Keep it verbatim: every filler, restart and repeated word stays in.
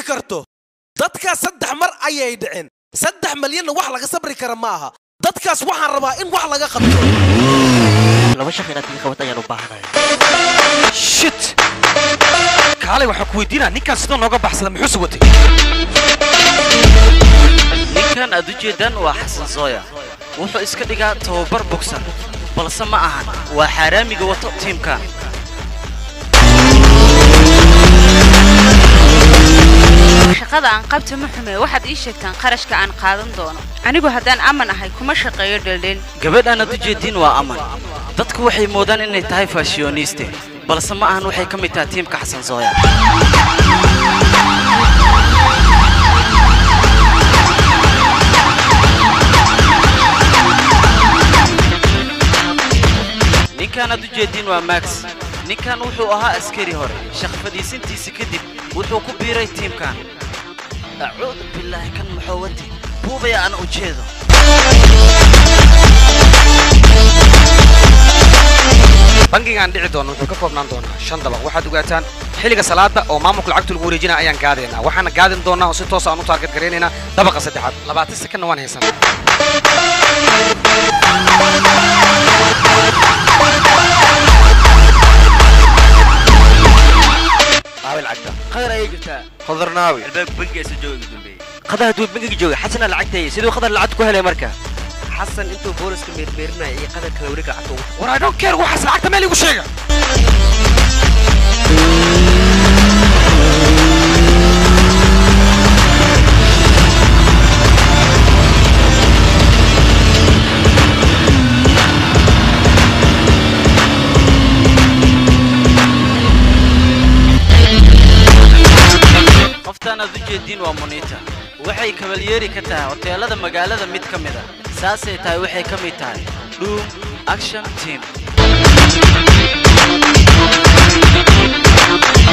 karto dadka saddex mar ayay dhicin saddex malyan wax laga sabri kara maaha dadkaas waxaan rabaa in wax laga qabto laba shaqo inaad iga qabato ayaan u baahanahay shit kaalay waxa ku weydiinaa ninkan sidoo nooga baxsada muxuu soo watay ninkan aad u jeedaan waa xasan sooya wuxuu iska dhigaa tababar boxer balse ma ahan waa xaraamiga wato teamkan shaqada aan qabto ma xume waxaad ii sheegtaan qarashka aan qaadan doono anigu haddaan aman ahay kuma shaqeeyo dheldhel gabadhan aad u jeedin waa aman dadku waxay moodaan inay tahay fashioniste balse ma ahan waxay ka mid tahay teamka xasan sooya ninkan aad u jeedin waa max ninkan wuxuu ahaa askari hore shaqo fadhiisintiisa kadib wuxuu ku biiray teamkan acuudu billaahi kan maxawati buubaya ana u jeedo bangigaan dhici doono wuxuu ka koobnaan doonaa shan dabaq waxaad ogaataan xilliga salaada oo maamulka lacagta lagu wareejinaa ayaan gaadaynaa waxaana gaadin doonaa oo si toos aan u taarget gareynaynaa dabaqa saddexaad labaatan sekanna waan haysanaa قابل عقده قدر أي جبتها خضر ناوي الباب بنجي سجوا يقدم بي قدر هدول بنجي جوا حسنا العقده سيدو قدر العقد كهلا مركا حسن انتو بولس كمير بيرنا اي قدر كلوريك العقد ورا دون كير وحسن العقد مالي وشيغا qoftaan aad u jeedin waa Monita waxay kabalyeeri ka tahay hoteelada magaalada mid ka mid ah saasay tahay waxay ka mid tahay Doom Action Team